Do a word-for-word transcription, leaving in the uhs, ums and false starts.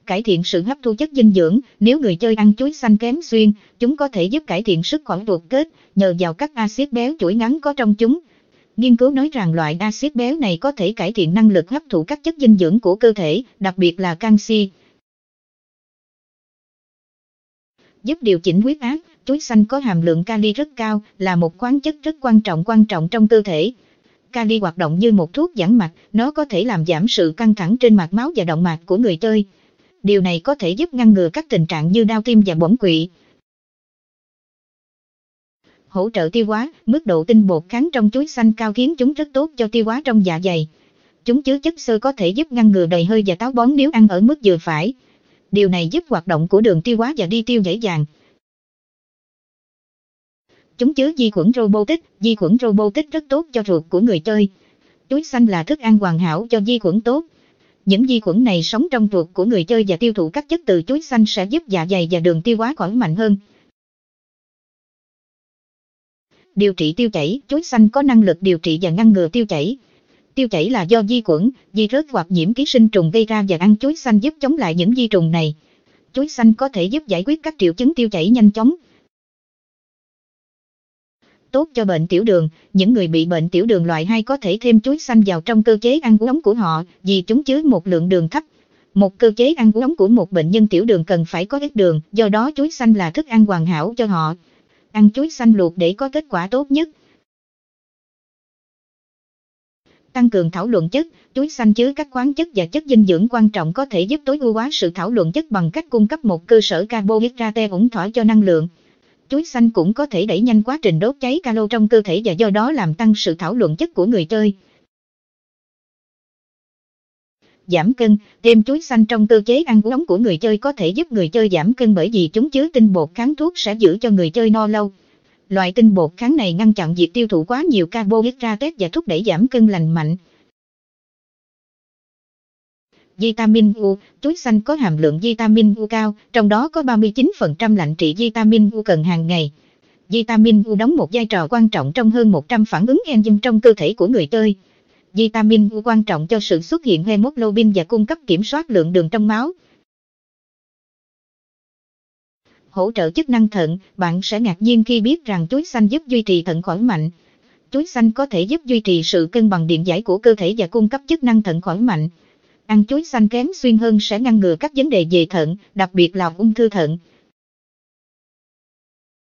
cải thiện sự hấp thu chất dinh dưỡng. Nếu người chơi ăn chuối xanh kém xuyên, chúng có thể giúp cải thiện sức khỏe ruột kết nhờ vào các axit béo chuỗi ngắn có trong chúng. Nghiên cứu nói rằng loại axit béo này có thể cải thiện năng lực hấp thụ các chất dinh dưỡng của cơ thể, đặc biệt là canxi. Giúp điều chỉnh huyết áp, chuối xanh có hàm lượng kali rất cao, là một khoáng chất rất quan trọng quan trọng trong cơ thể. Kali hoạt động như một thuốc giãn mạch, nó có thể làm giảm sự căng thẳng trên mạch máu và động mạch của người chơi. Điều này có thể giúp ngăn ngừa các tình trạng như đau tim và bỏng quỵ. Hỗ trợ tiêu hóa, mức độ tinh bột kháng trong chuối xanh cao khiến chúng rất tốt cho tiêu hóa trong dạ dày. Chúng chứa chất xơ có thể giúp ngăn ngừa đầy hơi và táo bón nếu ăn ở mức vừa phải. Điều này giúp hoạt động của đường tiêu hóa và đi tiêu dễ dàng. Chúng chứa vi khuẩn robotic, vi khuẩn robotic rất tốt cho ruột của người chơi. Chuối xanh là thức ăn hoàn hảo cho vi khuẩn tốt. Những vi khuẩn này sống trong ruột của người chơi và tiêu thụ các chất từ chuối xanh sẽ giúp dạ dày và đường tiêu hóa khỏe mạnh hơn. Điều trị tiêu chảy, chuối xanh có năng lực điều trị và ngăn ngừa tiêu chảy. Tiêu chảy là do vi khuẩn, virus hoặc nhiễm ký sinh trùng gây ra và ăn chuối xanh giúp chống lại những vi trùng này. Chuối xanh có thể giúp giải quyết các triệu chứng tiêu chảy nhanh chóng. Tốt cho bệnh tiểu đường, những người bị bệnh tiểu đường loại hai có thể thêm chuối xanh vào trong cơ chế ăn uống của họ vì chúng chứa một lượng đường thấp. Một cơ chế ăn uống của một bệnh nhân tiểu đường cần phải có ít đường, do đó chuối xanh là thức ăn hoàn hảo cho họ. Ăn chuối xanh luộc để có kết quả tốt nhất. Tăng cường thảo luận chất, chuối xanh chứa các khoáng chất và chất dinh dưỡng quan trọng có thể giúp tối ưu hóa sự thảo luận chất bằng cách cung cấp một cơ sở carbohydrate ổn thỏa cho năng lượng. Chuối xanh cũng có thể đẩy nhanh quá trình đốt cháy calo trong cơ thể và do đó làm tăng sự thảo luận chất của người chơi. Giảm cân, thêm chuối xanh trong cơ chế ăn uống của người chơi có thể giúp người chơi giảm cân bởi vì chúng chứa tinh bột kháng thuốc sẽ giữ cho người chơi no lâu. Loại tinh bột kháng này ngăn chặn việc tiêu thụ quá nhiều carbohydrate và thúc đẩy giảm cân lành mạnh. Vitamin U, chuối xanh có hàm lượng vitamin U cao, trong đó có ba mươi chín phần trăm lạnh trị vitamin U cần hàng ngày. Vitamin U đóng một vai trò quan trọng trong hơn một trăm phản ứng enzyme trong cơ thể của người chơi. Vitamin U quan trọng cho sự xuất hiện hemoglobin và cung cấp kiểm soát lượng đường trong máu. Hỗ trợ chức năng thận, bạn sẽ ngạc nhiên khi biết rằng chuối xanh giúp duy trì thận khỏe mạnh. Chuối xanh có thể giúp duy trì sự cân bằng điện giải của cơ thể và cung cấp chức năng thận khỏe mạnh. Ăn chuối xanh kém xuyên hơn sẽ ngăn ngừa các vấn đề về thận, đặc biệt là ung thư thận.